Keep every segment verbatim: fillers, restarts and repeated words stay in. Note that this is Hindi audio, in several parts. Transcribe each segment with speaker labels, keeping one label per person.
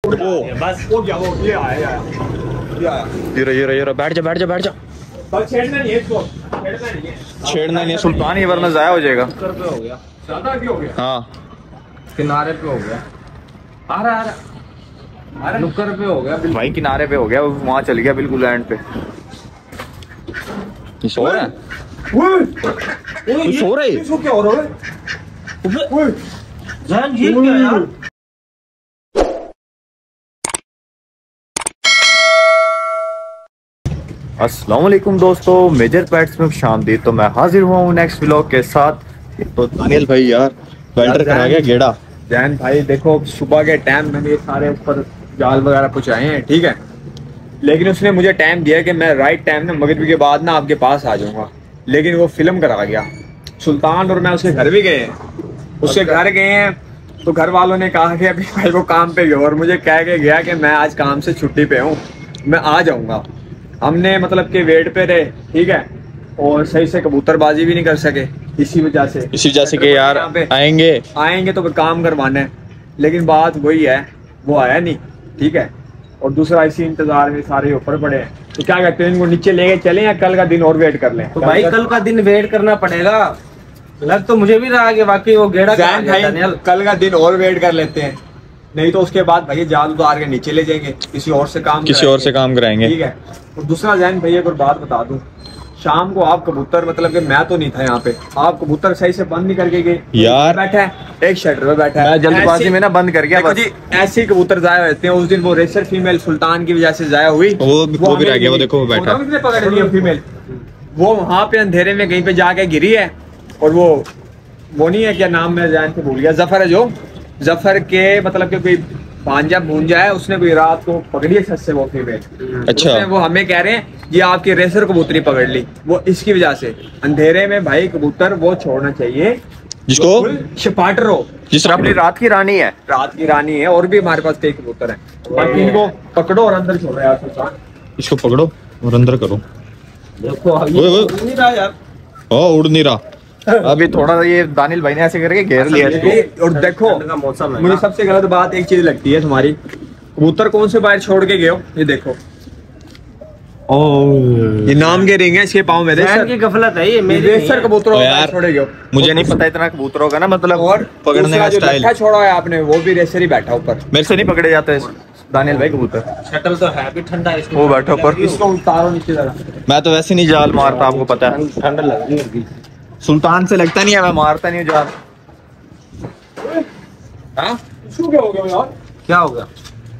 Speaker 1: बस वो क्या वो ये आया ये आया ये रहा ये रहा ये रहा बैठ जा बैठ जा बैठ जा। छेड़ना नहीं है इसको, छेड़ना नहीं है, छेड़ना नहीं है सुल्तान, ये वरना जाया हो जाएगा। नुक्कर पे हो गया, ज्यादा क्यों हो गया? हाँ किनारे पे हो गया, आ रहा आ रहा नुक्कर पे हो गया भाई, किनारे पे हो गया, वहाँ चल गया बिल्कुल एंड पे। ये सो रहा है, सो रहा है, इसको क्या हो रहा है? जान ये क्या यार? अस्सलाम वालेकुम दोस्तों, मेजर पेट्स में खुशामदीद। तो मैं हाजिर हुआ हूँ नेक्स्ट व्लॉग के साथ। तो दानियल भाई यार वेल्डर करा गया गेड़ा। जैन भाई देखो सुबह के टाइम मैंने ये सारे ऊपर जाल वगैरह पहुँचाए हैं, ठीक है, लेकिन उसने मुझे टाइम दिया कि मैं राइट टाइम ना मगरिब के बाद ना आपके पास आ जाऊँगा, लेकिन वो फिल्म करा गया। सुल्तान और मैं उसके घर भी गए हैं, उसके घर गए हैं तो घर वालों ने कहा कि अभी भाई वो काम पे गया, और मुझे कह के गया कि मैं आज काम से छुट्टी पे हूँ, मैं आ जाऊँगा। हमने मतलब के वेट पे रहे, ठीक है, और सही से कबूतरबाजी भी नहीं कर सके इसी वजह से इसी वजह से कि यार आएंगे आएंगे तो काम करवाना है, लेकिन बात वही है वो आया नहीं, ठीक है। और दूसरा इसी इंतजार में सारे ऊपर पड़े हैं, तो क्या कहते हैं इनको नीचे लेके चलें या कल का दिन और वेट कर लें?
Speaker 2: तो भाई कल का दिन वेट करना पड़ेगा, लग तो मुझे भी रहा कि वाकई वो गेड़ा
Speaker 1: कल का दिन और वेट कर लेते हैं, नहीं तो उसके बाद भैया जाल उतार के नीचे ले जाएंगे, किसी और से काम
Speaker 3: किसी और से काम कराएंगे,
Speaker 1: ठीक है। और दूसरा जैन भैया को बात बता दूं, शाम को आप कबूतर मतलब कि मैं तो नहीं था यहाँ पे, आप कबूतर सही से बंद नहीं करके गए
Speaker 3: यार,
Speaker 1: बैठा है एक शटर पे बैठा है,
Speaker 3: मैं जल्दबाजी में ना बंद कर गया
Speaker 1: जी। ऐसे ही कबूतर जाया होते हैं, उस दिन वो रेसर फीमेल सुल्तान की वजह से जाया हुई,
Speaker 3: वो वो भी रह गया, वो देखो वो बैठा,
Speaker 1: पकड़ लिया फीमेल, वो वहाँ पे अंधेरे में कहीं पे जाके गिरी है। और वो वो नहीं है क्या नाम मैं जैन से भूल गया, जफर है, जो जफर के मतलब कि कोई भांजा भूंजा है, उसने कोई रात को पकड़ी है छत से वो फीमेल।
Speaker 3: अच्छा,
Speaker 1: वो हमें कह रहे हैं ये आपकी रेसर कबूतरी पकड़ ली, वो इसकी वजह से अंधेरे में भाई कबूतर वो छोड़ना चाहिए
Speaker 3: जिसको
Speaker 1: शिपाटर हो,
Speaker 3: जिस तरह अपनी रात की रानी है,
Speaker 1: रात की रानी है। और भी हमारे पास कई कबूतर है, बाकी इनको पकड़ो और अंदर छोड़ो यार सुल्तान,
Speaker 3: इसको पकड़ो और अंदर करो।
Speaker 1: देखो उड़ नहीं रहा यार,
Speaker 3: ओ उड़ नहीं रहा अभी थोड़ा ये दानिल भाई ने ऐसे करके घेर लिया इसको।
Speaker 1: और देखो मौसम मुझे सबसे गलत बात एक चीज लगती है तुम्हारी, कबूतर कौन से बाहर छोड़ के गए हो, ये देखो ये नाम के रिंग है इसके पाँव में,
Speaker 2: की गफलत है ये, मेरे
Speaker 1: रेसर कबूतर छोड़े गए।
Speaker 3: मुझे नहीं पता इतना कबूतरों का ना मतलब और पकड़ने का स्टाइल
Speaker 1: छोड़ा है आपने, वो भी रेसर ही बैठा ऊपर,
Speaker 3: मेरे से नहीं पकड़े जाते दानियल भाई कबूतर,
Speaker 2: शटल तो है भी ठंडा,
Speaker 3: वो बैठा ऊपर,
Speaker 1: इसको उतारो नीचे जरा।
Speaker 3: मैं तो वैसे नहीं जाल मारता, आपको पता है
Speaker 2: ठंडा लग रही है,
Speaker 3: सुल्तान से लगता नहीं है, मैं मारता नहीं हूँ जाल।
Speaker 1: क्या हो गया यार,
Speaker 2: क्या हो गया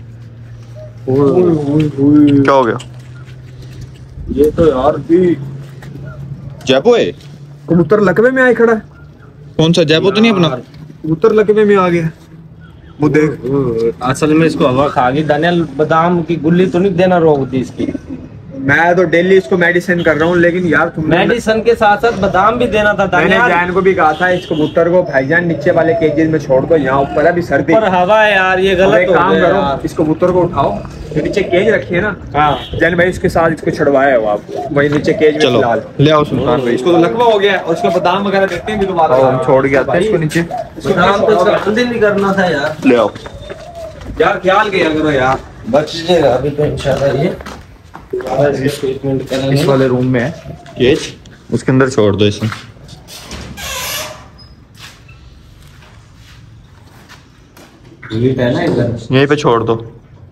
Speaker 3: क्या हो गया?
Speaker 1: ये तो यार भी
Speaker 3: जैपो है,
Speaker 1: कबूतर लकवे में आए खड़ा है।
Speaker 3: कौन सा जैपो? तो नहीं अपना
Speaker 1: कबूतर लकवे में आ गया, वो देख।
Speaker 2: असल में इसको हवा खा गई, दानियल बादाम की गुल्ली तो नहीं देना रोक दी इसकी,
Speaker 1: मैं तो डेली इसको मेडिसिन कर रहा हूँ, लेकिन यार तुम
Speaker 2: मेडिसिन के साथ साथ बादाम भी देना था।
Speaker 1: मैंने जैन को भी कहा था इस कबूतर को भाईजान नीचे वाले केजेस में छोड़ दो, यहाँ ऊपर अभी सर्दी
Speaker 2: पर हवा है यार, ये गलत हो
Speaker 1: काम करो, इस कबूतर को उठाओ, तो नीचे केज रखी है ना।
Speaker 2: हाँ
Speaker 1: जैन भाई इसके साथ इसको छुड़वाया हो आप, वही नीचे केज में फिलहाल
Speaker 3: ले आओ सुल्तान भाई,
Speaker 1: इसको तो लकवा हो गया और उसका बादाम वगैरह देते हैं दोबारा,
Speaker 3: हम छोड़ गया था इसको नीचे,
Speaker 2: बादाम तो इसका जल्दी नहीं करना था यार,
Speaker 3: ले आओ
Speaker 1: यार ख्याल किया करो यार,
Speaker 2: बच जाएगा अभी तो इंशाल्लाह। ये
Speaker 3: इस वाले रूम में है केज, उसके अंदर छोड़ दो इसे, यहीं पे छोड़ दो।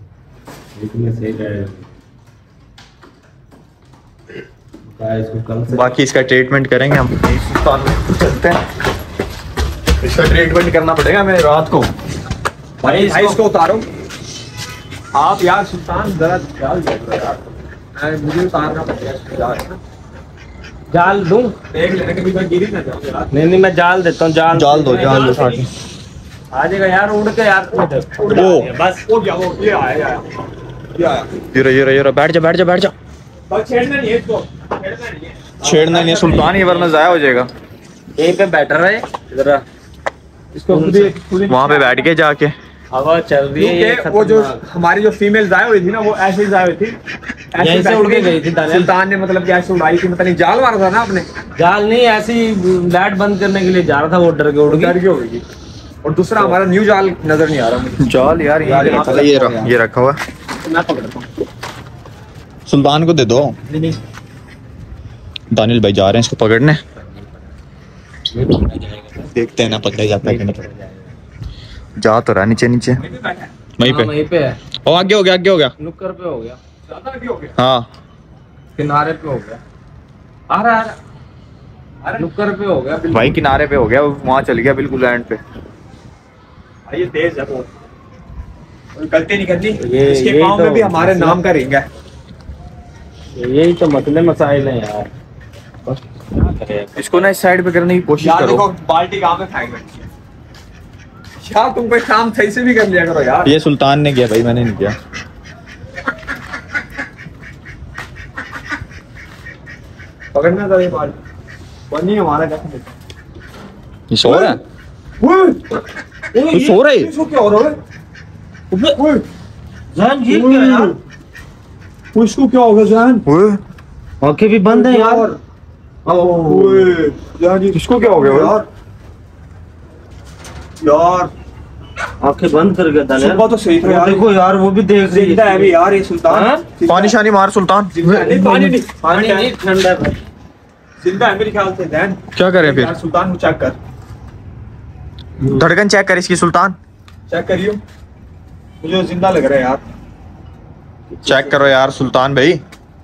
Speaker 3: बाकी इसका ट्रीटमेंट करेंगे हम, चलते हैं, इसका ट्रीटमेंट करना पड़ेगा हमें रात को।
Speaker 1: भाई भाई इसको उतारो आप यार, सुल्तान जरा ख्याल रखो यार, मुझे उतारना पड़ेगा।
Speaker 2: जाल दूं,
Speaker 1: देख लेना कभी मैं गिरी ना जाऊं यार।
Speaker 2: नहीं नहीं मैं जाल देता हूँ, जाल
Speaker 3: जाल दो, जाल दो साथ में
Speaker 2: आ जाएगा यार, उड़ के यार
Speaker 3: ओ
Speaker 1: बस वो क्या वो ये आया यार, ये आया
Speaker 3: ये रहा ये रहा ये रहा बैठ जा बैठ जा बैठ जा।
Speaker 1: बस छेड़ना नहीं है इसको, छेड़ना नहीं है,
Speaker 3: छेड़ना नहीं है सुल्तान, ये वरना जाया हो जाएगा।
Speaker 2: यहीं पे बैठ रहा है, जरा
Speaker 1: इसको
Speaker 3: वहाँ पे बैठ के जाके
Speaker 2: हवा चल रही है।
Speaker 1: वो जो हमारी जो फीमेल जाए हुई थी ना, वो ऐसे ही जाए हुई थी,
Speaker 2: ऐसे उड़ के गई थी
Speaker 1: सुल्तान ने, मतलब कि ऐसे उड़ाई थी, मतलब नहीं जाल मारा था ना आपने?
Speaker 2: जाल नहीं, ऐसे ही लाइट बंद करने के लिए जा रहा था, वो डर के उड़
Speaker 1: डर के हो गई। और दूसरा हमारा न्यू जाल नजर नहीं आ रहा मुझे।
Speaker 3: जाल यार
Speaker 1: यार,
Speaker 3: ये
Speaker 1: यहाँ
Speaker 3: रखा
Speaker 1: पे
Speaker 3: ये
Speaker 1: रखो
Speaker 3: रख,
Speaker 1: यार।
Speaker 3: ये रखा हुआ
Speaker 2: मैं पकड़ता हूँ।
Speaker 3: सुल्तान को दे दो।
Speaker 2: नहीं नहीं
Speaker 3: दानिल भाई जा रहे हैं इसको पकड़ने, देखते हैं ना पकड़ा जाता है कि नहीं। जा तो रहा नीचे नीचे वहीं
Speaker 2: हाँ,
Speaker 3: पे।
Speaker 2: वहीं पे है।
Speaker 3: ओ आगे हो गया, आगे हो गया।
Speaker 2: नुक्कर पे हो गया,
Speaker 1: ज्यादा आगे हो गया।
Speaker 3: हाँ
Speaker 2: किनारे पे हो गया। आ रहा आ रहा अरे नुक्कर पे हो गया बिल्कुल।
Speaker 3: भाई किनारे पे हो गया, वहां चल गया बिल्कुल एंड पे।
Speaker 1: भाई ये तेज है बहुत, और गलती नहीं करनी।
Speaker 2: ये-
Speaker 1: इसके
Speaker 2: यही
Speaker 1: पाँव
Speaker 2: तो
Speaker 1: में भी हमारे
Speaker 2: मसला-
Speaker 1: नाम का रिंग है।
Speaker 2: यही तो मसले मसाइल हैं यार। बस क्या करें।
Speaker 3: इसको ना इस साइड पे करने की कोशिश
Speaker 1: यार
Speaker 3: करो।
Speaker 1: देखो बाल्टी कहाँ पे फेंक बैठी है यार, तुम कोई काम सही से भी कर लिया करो यार।
Speaker 3: ये सुल्तान ने किया भाई, मैंने नहीं किया।
Speaker 1: पकड़ना था ये बाल्टी, बनी हमारा कैसे।
Speaker 3: ये सो रहा है, तू सो रहा है।
Speaker 1: इसको क्या हो रहा है?
Speaker 2: जान ये क्या है यार?
Speaker 1: इसको क्या हो गया जान?
Speaker 3: ओए,
Speaker 2: आंखें भी बंद है यार।
Speaker 1: ओए जान जी,
Speaker 3: इसको क्या हो गया
Speaker 1: यार? यार
Speaker 2: आंखें बंद कर गया था
Speaker 1: सुबह तो सही था यार।
Speaker 2: देखो यार वो भी देख रही
Speaker 1: जिंदा है अभी यार ये
Speaker 2: हाँ?
Speaker 1: सुल्तान।
Speaker 3: पानी शानी मार सुल्तान।
Speaker 1: जिंदा है। नहीं पानी नहीं,
Speaker 2: पानी नहीं ठंडा है।
Speaker 1: जिंदा है मेरे ख्याल से दैन।
Speaker 3: क्या करें फिर?
Speaker 1: यार सुल्तान को चेक कर,
Speaker 3: धड़कन चेक कर इसकी सुल्तान,
Speaker 1: चेक करियो, मुझे जिंदा लग रहा है यार।
Speaker 3: चेक करो यार सुल्तान भाई।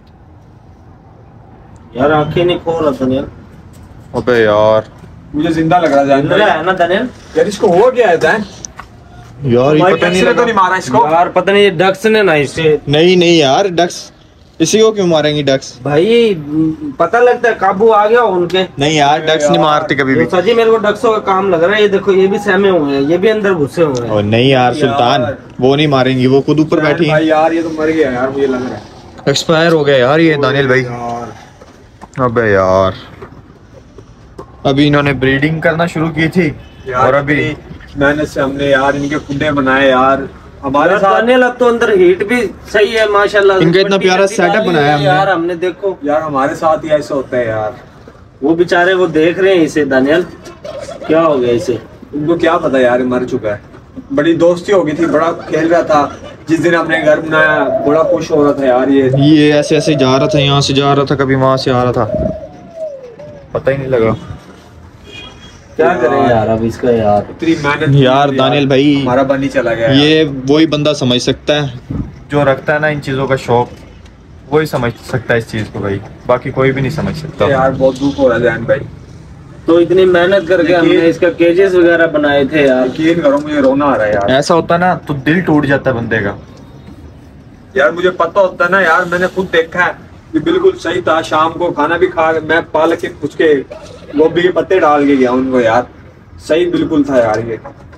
Speaker 2: यार आंखें नहीं खोल रहा दनियल।
Speaker 3: अबे यार,
Speaker 1: मुझे जिंदा लग रहा है
Speaker 2: जिंदा
Speaker 1: जान।
Speaker 2: है ना दनियल?
Speaker 1: यार इसको हो गया है दैन।
Speaker 3: यार ये
Speaker 1: भाई
Speaker 3: पता नहीं
Speaker 1: किसी ने तो
Speaker 3: लगा।
Speaker 1: नहीं मारा इसको।
Speaker 2: यार पता नहीं ये डक्स ने ना इसे
Speaker 3: नहीं नहीं यार, डक्स इसी को क्यों मारेंगी डक्स?
Speaker 2: भाई पता लगता है काबू आ गया उनके।
Speaker 3: नहीं यार, डक्स नहीं मारती कभी भी।
Speaker 2: ये सजी मेरे को डक्सों का काम लग रहा है। ये देखो ये भी सहमे हुए हैं, ये भी अंदर घुसे हुए हैं।
Speaker 3: और नहीं यार सुल्तान,
Speaker 1: यार।
Speaker 3: वो नहीं मारेंगी, वो खुद ऊपर बैठी
Speaker 1: भाई यार ये तो मर गया यार, मुझे लग रहा है।
Speaker 3: एक्सपायर हो गया यार ये दानियल भाई।
Speaker 1: यार
Speaker 3: अबे यार, अभी इन्होंने ब्रीडिंग करना शुरू की थी
Speaker 1: यार
Speaker 3: और अभी
Speaker 1: मेहनत से हमने यार इनके खुडे बनाए यार हमारे
Speaker 2: यार
Speaker 1: साथ।
Speaker 2: दनियल अब तो अंदर हीट भी सही है माशाल्लाह।
Speaker 3: इनका इतना
Speaker 2: पट्टी
Speaker 3: प्यारा
Speaker 2: वट्टी
Speaker 3: setup
Speaker 2: डाली
Speaker 3: बनाया
Speaker 2: है
Speaker 3: हमने।
Speaker 2: यार हमने देखो।
Speaker 1: यार हमारे साथ ही ऐसा होता है यार।
Speaker 2: वो बेचारे वो देख रहे हैं इसे दनियल, क्या हो गया इसे?
Speaker 1: उनको क्या पता यार ये मर चुका है। बड़ी दोस्ती हो गई थी, बड़ा खेल रहा था। जिस दिन हमने घर बनाया बड़ा खुश हो रहा था यार। ये
Speaker 3: ये ऐसे ऐसे जा रहा था, यहाँ से जा रहा था, कभी वहां से आ रहा था, पता ही नहीं लगा।
Speaker 2: क्या करें यार अब इसका यार।
Speaker 1: इतनी मेहनत
Speaker 3: यार
Speaker 1: की
Speaker 3: दानियल भाई,
Speaker 1: हमारा बनी चला गया यार।
Speaker 3: ये वही बंदा समझ सकता है जो रखता है ना इन चीजों का शौक, वही समझ सकता है इस चीज को भाई, बाकी कोई भी नहीं समझ सकता।
Speaker 1: यार बहुत दुख हो रहा है जैन भाई।
Speaker 2: तो इतनी मेहनत करके
Speaker 1: लेकिन-
Speaker 2: हमने इसका केजेस वगैरह बनाए थे यार।
Speaker 1: यकीन करो मुझे रोना आ रहा है यार।
Speaker 3: ऐसा होता ना तो दिल टूट जाता है बंदे का।
Speaker 1: यार मुझे पता होता ना यार, मैंने खुद देखा है कि बिल्कुल सही था। शाम को खाना भी खा, मैं पालक के उसके गोभी के पत्ते डाल के गया उनको यार, सही बिल्कुल था यार ये।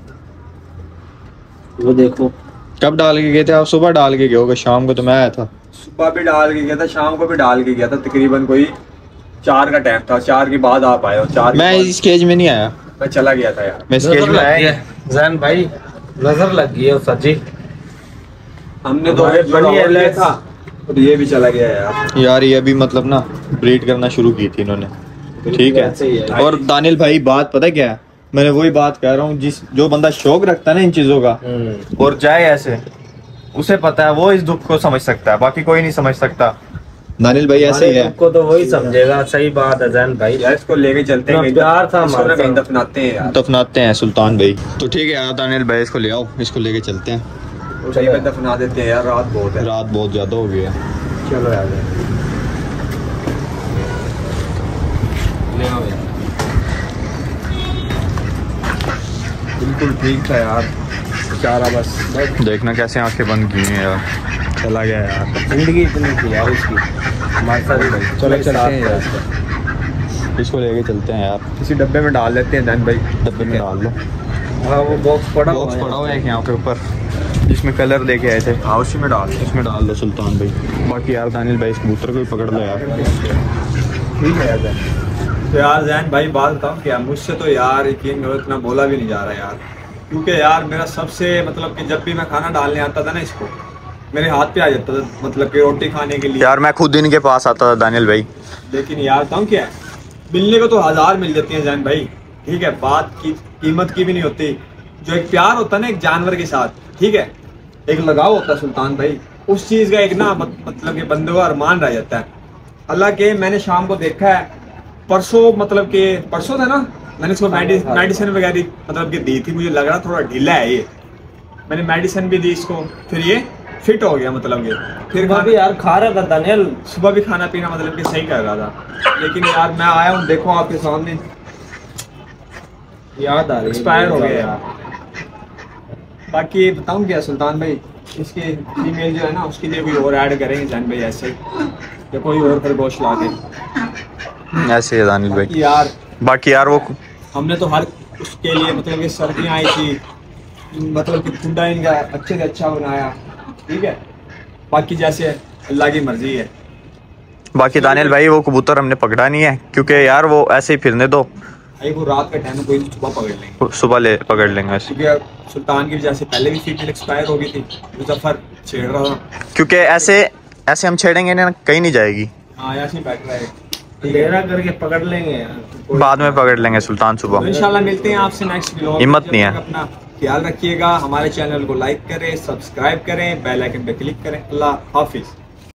Speaker 2: वो देखो
Speaker 3: कब डाल के गए थे आप? सुबह डाल के गए होगे, शाम को तो मैं आया था।
Speaker 1: सुबह भी डाल के गया था, शाम को भी डाल के गया था। तकरीबन कोई चार का टाइम था, चार के बाद आप आए हो। चार के
Speaker 3: मैं
Speaker 1: बाद
Speaker 3: इस केज में नहीं आया,
Speaker 1: मैं चला गया था यार।
Speaker 3: मैं इस केज
Speaker 2: नजर
Speaker 3: में
Speaker 2: लग गई
Speaker 3: आया।
Speaker 2: है जैन भाई, नजर लग गई है सच्ची।
Speaker 1: हमने तो
Speaker 2: हमारे
Speaker 1: एक
Speaker 2: बड़ी
Speaker 1: जोड़ा और लिया
Speaker 2: एलेक्स।
Speaker 1: था और ये भी चला गया यार।
Speaker 3: यार ये अभी मतलब ना ब्रीड करना शुरू की थी इन्होंने, ठीक
Speaker 2: ऐसे ही
Speaker 3: है।
Speaker 2: है।
Speaker 3: और दानियल भाई बात पता है क्या है, मैंने वही बात कह रहा हूँ, जिस जो बंदा शौक रखता है ना इन चीजों का
Speaker 2: हम्म।
Speaker 3: और जाए ऐसे, उसे पता है, वो इस दुख को समझ सकता है, बाकी कोई नहीं समझ सकता। दानियल भाई ऐसे ही
Speaker 2: हमारे
Speaker 3: है।
Speaker 2: दुख को तो वही समझेगा। सही बात है जैन भाई।
Speaker 1: यार इसको लेके चलते हैं,
Speaker 2: इतना
Speaker 1: कहीं
Speaker 2: प्यार था
Speaker 1: इसको
Speaker 2: हमारे
Speaker 1: ना कहीं
Speaker 2: साथ।
Speaker 1: दफनाते हैं यार।
Speaker 3: दफनाते हैं सुल्तान भाई। तो ठीक है यार दानियल भाई, इसको ले आओ, इसको लेके चलते हैं।
Speaker 1: कहीं पे दफना देते हैं यार, रात बहुत है।
Speaker 3: रात बहुत ज्यादा हो गई है।
Speaker 1: चलो यार
Speaker 2: ले आओ यार।
Speaker 1: बिल्कुल ठीक था यार बेचारा, बस
Speaker 3: देखना कैसे आंखें बंद की हैं यार,
Speaker 1: चला गया यार।
Speaker 2: जिंदगी इतनी थी यार इसकी हमारे साथ ही।
Speaker 1: चलो चलते हैं यार,
Speaker 3: इसको लेके चलते हैं यार,
Speaker 1: किसी डब्बे में डाल लेते हैं दैन भाई।
Speaker 3: डब्बे में डाल लो।
Speaker 2: हाँ वो बॉक्स पड़ा हुआ
Speaker 3: बॉक्स
Speaker 2: है।
Speaker 3: पड़ा हुआ है यहाँ के ऊपर, जिसमें कलर लेके आए थे।
Speaker 1: हाँ उसी में डाल
Speaker 3: इसमें डाल दो सुल्तान भाई। बाकी यार दानियल भाई इस कबूतर को भी पकड़ लो यार।
Speaker 1: ठीक है यार। तो यार जैन भाई बात बताऊँ क्या, मुझसे तो यार यकीन करो इतना बोला भी नहीं जा रहा यार। क्योंकि यार मेरा सबसे मतलब कि जब भी मैं खाना डालने आता था ना इसको, मेरे हाथ पे आ जाता था, मतलब कि रोटी खाने के लिए।
Speaker 3: यार मैं खुद इनके पास आता था दानियल भाई।
Speaker 1: लेकिन यार बताऊँ क्या है, मिलने को तो हजार मिल जाती हैं जैन भाई, ठीक है, बात की कीमत की भी नहीं होती।
Speaker 4: जो एक प्यार होता है ना एक जानवर के साथ, ठीक है, एक लगाव होता है सुल्तान भाई, उस चीज का एक ना मत, मतलब कि बंदे को अरमान रह जाता है। अल्लाह के मैंने शाम को देखा है, परसों मतलब कि परसों था ना, मैंने इसको मेडिसिन वगैरह मतलब कि दी थी, मुझे लग रहा थोड़ा ढीला है ये, मैंने मेडिसिन भी दी इसको, फिर ये फिट हो गया, मतलब ये फिर
Speaker 2: भी यार खा रहा था दानियल,
Speaker 4: सुबह भी खाना पीना मतलब कि सही कर रहा था। लेकिन यार मैं आया हूँ, देखो आपके सामने
Speaker 2: याद आ रही है,
Speaker 4: एक्सपायर हो गया यार। बाकी बताऊँ क्या सुल्तान भाई, इसके फीमेल जो है ना उसके लिए भी और ऐड करेंगे जैन भाई, ऐसे या कोई और फिर गोश्त ला के
Speaker 3: ऐसे है दानिल भाई।
Speaker 4: यार
Speaker 3: बाकी यार वो
Speaker 4: हमने तो हर उसके लिए मतलब कि सर्दियाँ आई थी, मतलब कि खुदा इनका अच्छे से अच्छा बनाया, ठीक है, बाकी जैसे अल्लाह की मर्जी है।
Speaker 3: बाकी दानियल भाई वो कबूतर हमने पकड़ा नहीं है, क्योंकि यार वो ऐसे ही फिरने दो,
Speaker 4: भाई वो रात का टाइम है, कोई सुबह पकड़ लेंगे,
Speaker 3: सुबह ले पकड़ लेंगे ऐसे।
Speaker 4: क्योंकि सुल्तान की वजह से पहले भी फीमेल एक्सपायर हो गई थी, मुजफ्फर छेड़ रहा था,
Speaker 3: क्योंकि ऐसे ऐसे हम छेड़ेंगे ना कहीं नहीं जाएगी,
Speaker 4: हाँ ऐसे ही बैठ रहा है,
Speaker 2: डेरा करके पकड़ लेंगे यार,
Speaker 3: बाद में पकड़ लेंगे सुल्तान सुबह।
Speaker 4: तो इंशाल्लाह मिलते हैं आपसे नेक्स्ट व्लॉग।
Speaker 3: हिम्मत नहीं है।
Speaker 4: अपना ख्याल रखिएगा, हमारे चैनल को लाइक करें, सब्सक्राइब करें, बेल आइकन पे क्लिक करें। अल्लाह हाफिज।